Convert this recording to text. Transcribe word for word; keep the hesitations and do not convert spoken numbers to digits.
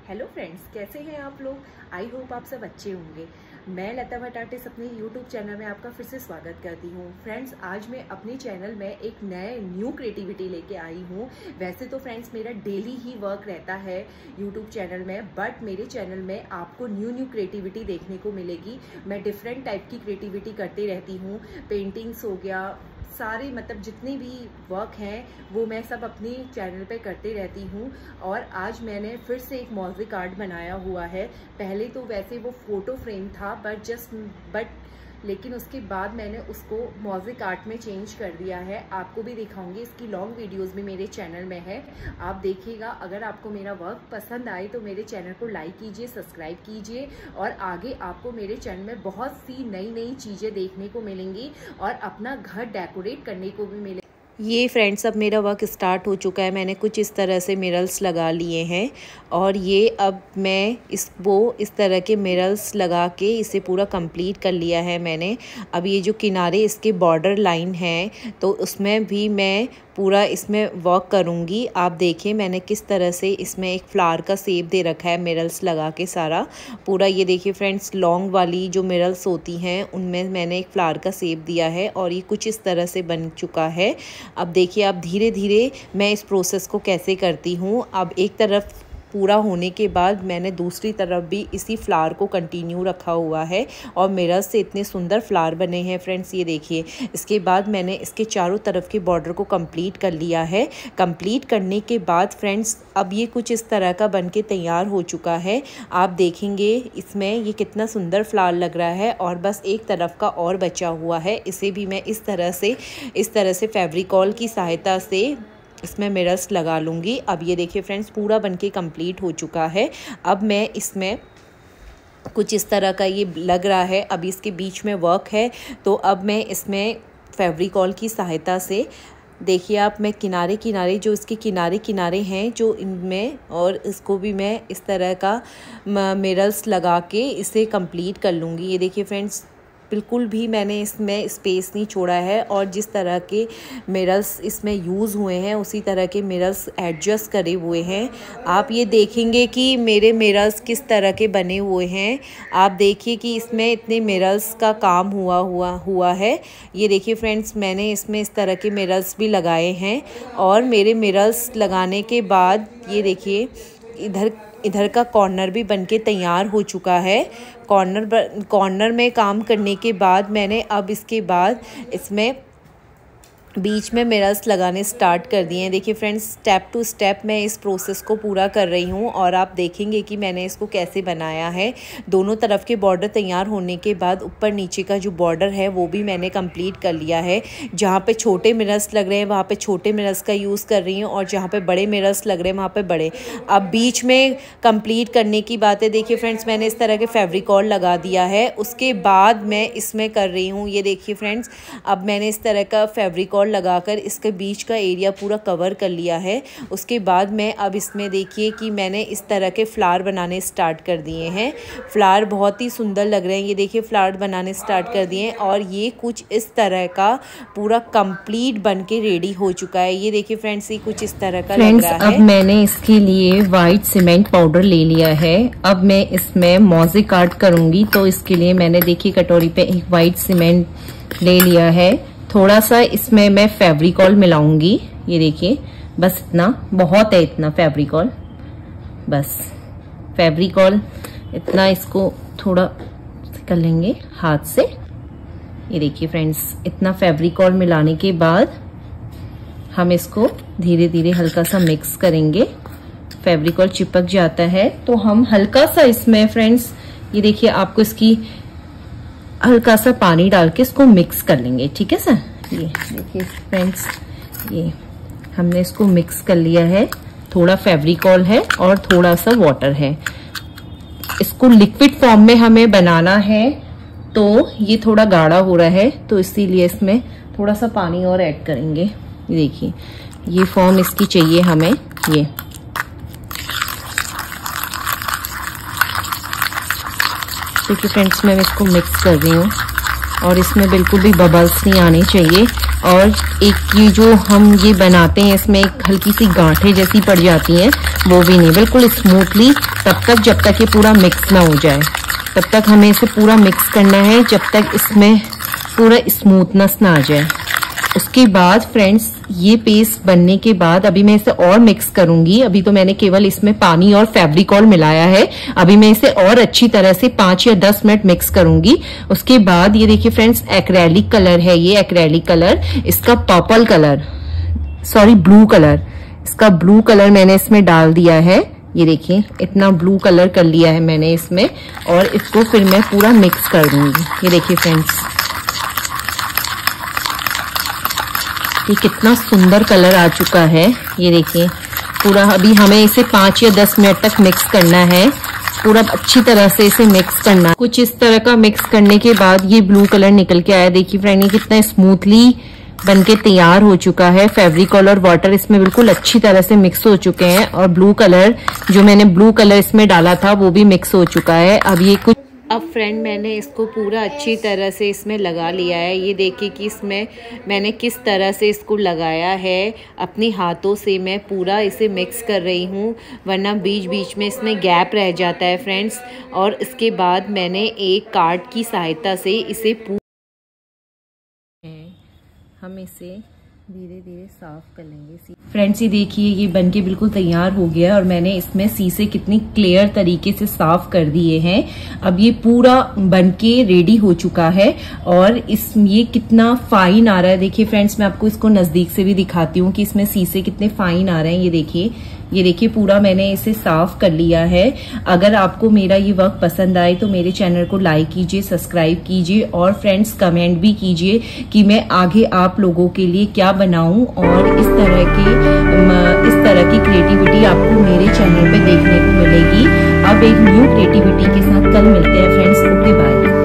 Hello friends, कैसे हैं आप लोग। आई होप आप सब अच्छे होंगे। मैं लता भट्ट आर्टिस्ट अपने यूट्यूब चैनल में आपका फिर से स्वागत करती हूँ। फ्रेंड्स, आज मैं अपने चैनल में एक नए न्यू क्रिएटिविटी लेके आई हूँ। वैसे तो फ्रेंड्स मेरा डेली ही वर्क रहता है यूट्यूब चैनल में, बट मेरे चैनल में आपको न्यू न्यू क्रिएटिविटी देखने को मिलेगी। मैं डिफरेंट टाइप की क्रिएटिविटी करती रहती हूँ। पेंटिंग्स हो गया, सारे मतलब जितने भी वर्क हैं वो मैं सब अपनी चैनल पे करते रहती हूँ। और आज मैंने फिर से एक मौजिक आर्ट बनाया हुआ है। पहले तो वैसे वो फोटो फ्रेम था, बट जस्ट बट लेकिन उसके बाद मैंने उसको मौजिक आर्ट में चेंज कर दिया है। आपको भी दिखाऊंगी, इसकी लॉन्ग वीडियोस भी मेरे चैनल में है, आप देखिएगा। अगर आपको मेरा वर्क पसंद आए तो मेरे चैनल को लाइक कीजिए, सब्सक्राइब कीजिए, और आगे आपको मेरे चैनल में बहुत सी नई नई चीज़ें देखने को मिलेंगी और अपना घर डेकोरेट करने को भी मिलेगा। ये फ्रेंड्स, अब मेरा वर्क स्टार्ट हो चुका है। मैंने कुछ इस तरह से मिरर्स लगा लिए हैं और ये अब मैं इस वो इस तरह के मिरर्स लगा के इसे पूरा कंप्लीट कर लिया है मैंने। अब ये जो किनारे इसके बॉर्डर लाइन हैं तो उसमें भी मैं पूरा इसमें वर्क करूँगी। आप देखिए मैंने किस तरह से इसमें एक फ्लावर का शेप दे रखा है मिरर्स लगा के सारा पूरा। ये देखिए फ्रेंड्स, लॉन्ग वाली जो मिरर्स होती हैं उनमें मैंने एक फ्लावर का शेप दिया है और ये कुछ इस तरह से बन चुका है। अब देखिए, अब धीरे धीरे मैं इस प्रोसेस को कैसे करती हूँ। अब एक तरफ पूरा होने के बाद मैंने दूसरी तरफ भी इसी फ्लावर को कंटिन्यू रखा हुआ है और मिरर्स से इतने सुंदर फ्लावर बने हैं फ्रेंड्स, ये देखिए। इसके बाद मैंने इसके चारों तरफ के बॉर्डर को कंप्लीट कर लिया है। कंप्लीट करने के बाद फ्रेंड्स अब ये कुछ इस तरह का बनके तैयार हो चुका है। आप देखेंगे इसमें ये कितना सुंदर फ्लावर लग रहा है और बस एक तरफ का और बचा हुआ है। इसे भी मैं इस तरह से इस तरह से फेविकोल की सहायता से इसमें मिरर्स लगा लूँगी। अब ये देखिए फ्रेंड्स, पूरा बनके कंप्लीट हो चुका है। अब मैं इसमें कुछ इस तरह का ये लग रहा है। अब इसके बीच में वर्क है तो अब मैं इसमें फेविकोल की सहायता से देखिए आप, मैं किनारे किनारे जो इसके किनारे किनारे हैं जो इनमें, और इसको भी मैं इस तरह का मिरर्स लगा के इसे कंप्लीट कर लूँगी। ये देखिए फ्रेंड्स, बिल्कुल भी मैंने इसमें स्पेस नहीं छोड़ा है और जिस तरह के मिरर्स इसमें यूज़ हुए हैं उसी तरह के मिरर्स एडजस्ट करे हुए हैं। आप ये देखेंगे कि मेरे मिरर्स किस तरह के बने हुए हैं। आप देखिए कि इसमें इतने मिरर्स का काम हुआ हुआ हुआ है। ये देखिए फ्रेंड्स, मैंने इसमें इस तरह के मिरर्स भी लगाए हैं और मेरे मिरर्स लगाने के बाद ये देखिए इधर इधर का कॉर्नर भी बनके तैयार हो चुका है। कॉर्नर कॉर्नर में काम करने के बाद मैंने अब इसके बाद इसमें बीच में मिरर्स लगाने स्टार्ट कर दिए हैं। देखिए फ्रेंड्स, स्टेप टू स्टेप मैं इस प्रोसेस को पूरा कर रही हूँ और आप देखेंगे कि मैंने इसको कैसे बनाया है। दोनों तरफ के बॉर्डर तैयार होने के बाद ऊपर नीचे का जो बॉर्डर है वो भी मैंने कंप्लीट कर लिया है। जहाँ पे छोटे मिरर्स लग रहे हैं वहाँ पे छोटे मिरर्स का यूज़ कर रही हूँ और जहाँ पे बड़े मिरर्स लग रहे हैं वहाँ पे बड़े। अब बीच में कंप्लीट करने की बात है। देखिए फ्रेंड्स, मैंने इस तरह के फेविकोल लगा दिया है। उसके बाद मैं इसमें कर रही हूँ, ये देखिए फ्रेंड्स, अब मैंने इस तरह का फेविकोल लगाकर इसके बीच का एरिया पूरा कवर कर लिया है। उसके बाद मैं अब इसमें देखिए कि मैंने इस तरह के फ्लावर बनाने स्टार्ट कर दिए हैं। फ्लावर बहुत ही सुंदर लग रहे हैं। ये देखिए फ्लावर बनाने स्टार्ट कर दिए हैं और ये कुछ इस तरह का पूरा कंप्लीट बनके रेडी हो चुका है। ये देखिए फ्रेंड्स, ये कुछ इस तरह का लग रहा है। अब मैंने इसके लिए वाइट सीमेंट पाउडर ले लिया है। अब मैं इसमें मौजिक आर्ट करूंगी तो इसके लिए मैंने देखिए कटोरी पे एक वाइट सीमेंट ले लिया है। थोड़ा सा इसमें मैं फेविकोल मिलाऊंगी। ये देखिए, बस इतना बहुत है, इतना फेविकोल, बस फेविकोल इतना, इसको थोड़ा कर लेंगे हाथ से। ये देखिए फ्रेंड्स, इतना फेविकोल मिलाने के बाद हम इसको धीरे धीरे हल्का सा मिक्स करेंगे। फेविकोल चिपक जाता है तो हम हल्का सा इसमें फ्रेंड्स, ये देखिए, आपको इसकी हल्का सा पानी डाल के इसको मिक्स कर लेंगे। ठीक है सर, ये देखिए फ्रेंड्स, ये हमने इसको मिक्स कर लिया है। थोड़ा फेविकोल है और थोड़ा सा वाटर है। इसको लिक्विड फॉर्म में हमें बनाना है तो ये थोड़ा गाढ़ा हो रहा है तो इसीलिए इसमें थोड़ा सा पानी और ऐड करेंगे। ये देखिए, ये फॉर्म इसकी चाहिए हमें। ये देखिए फ्रेंड्स, मैं इसको मिक्स कर रही हूँ और इसमें बिल्कुल भी बबल्स नहीं आने चाहिए। और एक ये जो हम ये बनाते हैं इसमें एक हल्की सी गांठें जैसी पड़ जाती हैं वो भी नहीं, बिल्कुल स्मूथली तब तक जब तक ये पूरा मिक्स ना हो जाए, तब तक हमें इसे पूरा मिक्स करना है जब तक इसमें पूरा स्मूथनेस ना आ जाए। उसके बाद फ्रेंड्स ये पेस्ट बनने के बाद अभी मैं इसे और मिक्स करूंगी। अभी तो मैंने केवल इसमें पानी और फैब्रिकॉल मिलाया है, अभी मैं इसे और अच्छी तरह से पांच या दस मिनट मिक्स करूंगी। उसके बाद ये देखिए फ्रेंड्स, एक्रेलिक कलर है ये, एक्रेलिक कलर, इसका purple colour, sorry blue colour, इसका ब्लू कलर मैंने इसमें डाल दिया है। ये देखिए इतना ब्लू कलर कर लिया है मैंने इसमें, और इसको फिर मैं पूरा मिक्स कर दूंगी। ये देखिए फ्रेंड्स, ये कितना सुंदर कलर आ चुका है। ये देखिए पूरा, अभी हमें इसे पांच या दस मिनट तक मिक्स करना है, पूरा अच्छी तरह से इसे मिक्स करना है। कुछ इस तरह का मिक्स करने के बाद ये ब्लू कलर निकल के आया। देखिए फ्रेंड, ये कितना स्मूथली बनके तैयार हो चुका है। फैब्रिकॉल और वाटर इसमें बिल्कुल अच्छी तरह से मिक्स हो चुके हैं, और ब्लू कलर जो मैंने ब्लू कलर इसमें डाला था वो भी मिक्स हो चुका है। अब ये कुछ अब फ्रेंड मैंने इसको पूरा अच्छी तरह से इसमें लगा लिया है। ये देखिए कि इसमें मैंने किस तरह से इसको लगाया है, अपनी हाथों से मैं पूरा इसे मिक्स कर रही हूँ, वरना बीच बीच में इसमें गैप रह जाता है फ्रेंड्स। और इसके बाद मैंने एक कार्ड की सहायता से इसे पूरा हम इसे धीरे धीरे साफ कर लेंगे। फ्रेंड्स ये देखिए, ये बनके बिल्कुल तैयार हो गया, और मैंने इसमें शीशे कितनी क्लियर तरीके से साफ कर दिए हैं। अब ये पूरा बनके रेडी हो चुका है, और इस ये कितना फाइन आ रहा है। देखिए फ्रेंड्स, मैं आपको इसको नजदीक से भी दिखाती हूँ कि इसमें शीशे कितने फाइन आ रहे हैं। ये देखिए, ये देखिए पूरा मैंने इसे साफ कर लिया है। अगर आपको मेरा ये वर्क पसंद आए तो मेरे चैनल को लाइक कीजिए, सब्सक्राइब कीजिए, और फ्रेंड्स कमेंट भी कीजिए कि मैं आगे आप लोगों के लिए क्या बनाऊं, और इस तरह की इस तरह की क्रिएटिविटी आपको मेरे चैनल पे देखने को मिलेगी। अब एक न्यू क्रिएटिविटी के साथ कल मिलते हैं फ्रेंड्स। Okay bye.